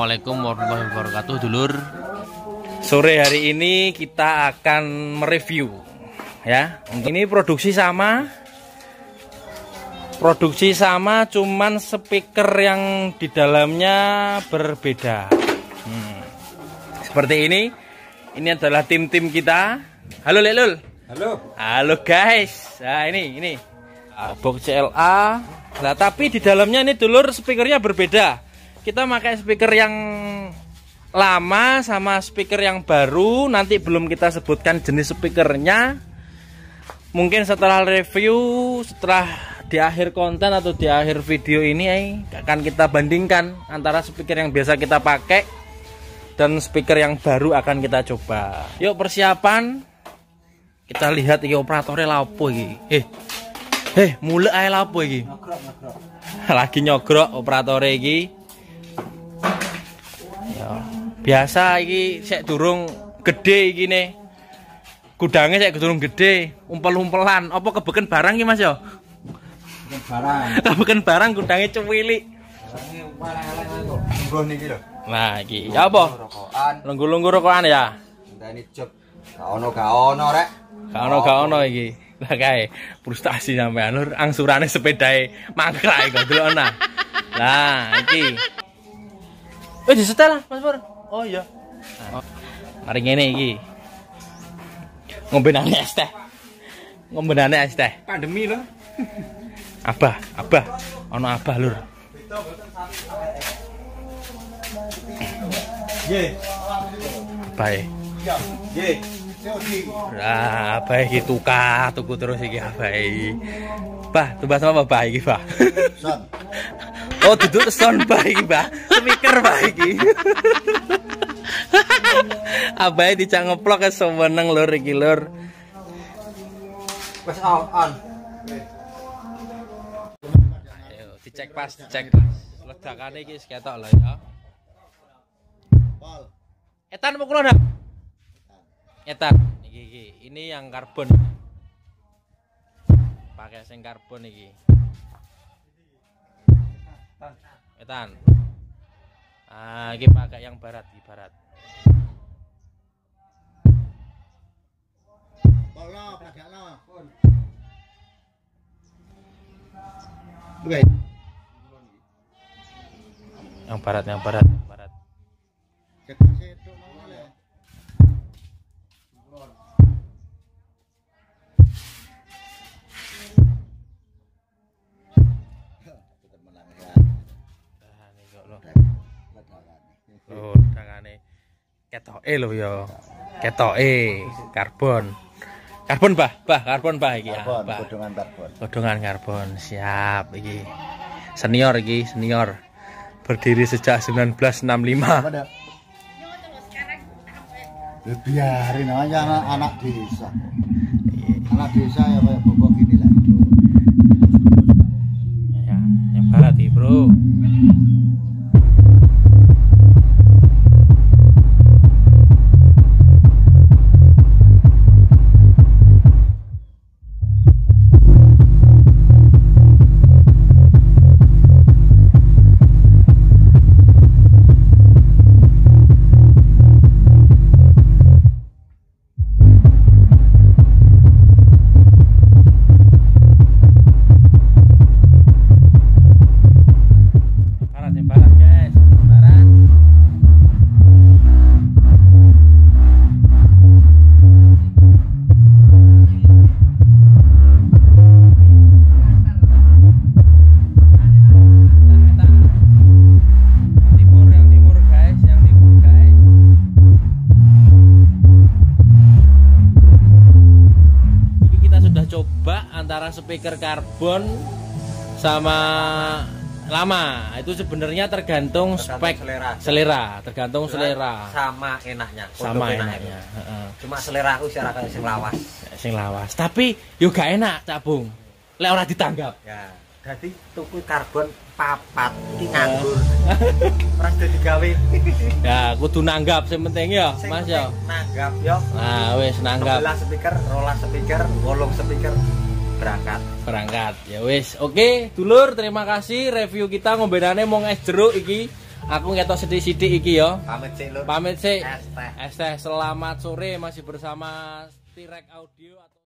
Assalamualaikum warahmatullahi wabarakatuh, dulur. Sore hari ini kita akan mereview ya. Ini produksi sama, cuman speaker yang di dalamnya berbeda. Seperti ini. Ini adalah tim-tim kita. Halo Lelul. Halo guys. Nah ini box CLA. Nah tapi di dalamnya ini dulur speakernya berbeda. Kita pakai speaker yang lama sama speaker yang baru. Nanti belum kita sebutkan jenis speakernya. Mungkin setelah review, setelah di akhir konten atau di akhir video ini akan kita bandingkan antara speaker yang biasa kita pakai dan speaker yang baru akan kita coba. Yuk persiapan. Kita lihat iki operatornya lapo iki. Mulai ae lapo iki. Lagi nyogrok operatornya iki. Ya, biasa iki sik durung gede iki ne. Gudangnya sik durung gede, umpel-umpelan. Apa kebeken barang iki Mas ya? Kebeken barang gudangnya cuwilik. Nah, iki ya apa? Lunggu-lunggu rokokan ya. Ndane job. Gak ono rek. Gak ono iki. Lah kae frustasi sampean lur, angsurane sepedae mangkrak kok delokna. Lah, iki. Disetel lah, Mas Pur. Oh iya. Mari ngene iki. Ngombenane es teh. Pandemi lho. Abah. Ono abah lur. Baik. Baik tuku terus iki baik. Bah, tumbas apa bah iki, Bah? Son. Oh, duduk son bah iki, Bah. Speaker bah iki. Abahe dicak ngeplok seweneng lur iki lur. Wes on. Ayo dicek pas. Ledakane iki ketok lho ya. Pol. Etan mukul ndak? Etan. Iki. Ini yang karbon. Pakai sing karbon iki. Etan. Ah, iki pakai yang barat. Polno, plagakno. Yang barat. Oh, dangane ketoke lho ya. Ketoke karbon. Karbon bah iki ya. Godhongan karbon. Siap iki. Senior. Berdiri sejak 1965. Biarin aja anak desa. Anak desa ya kayak bobok gini lah. Ya, yang barat nih, Bro. Antara speaker karbon sama lama itu sebenarnya tergantung spek selera, tergantung selera sama enaknya. Cuma selera aku secara sing lawas. Tapi yo gak enak Cak Bung. Lek ora ditanggap. Ya, dadi tuku karbon papat iki nganggur. Ora digawe. Ya, kudu nanggap sing penting ya, Mas ya. Nanggap yo. Nah, wis nanggap. 11 speaker, 12 speaker, 8 speaker. Berangkat ya wis. Oke dulur, terima kasih review kita ngombenane mong es jeruk iki Aku ngetok sidik-sidik iki yo. Pamit sih, Lur. Pamit sih. Es teh. Es teh, selamat sore masih bersama Tirek Audio.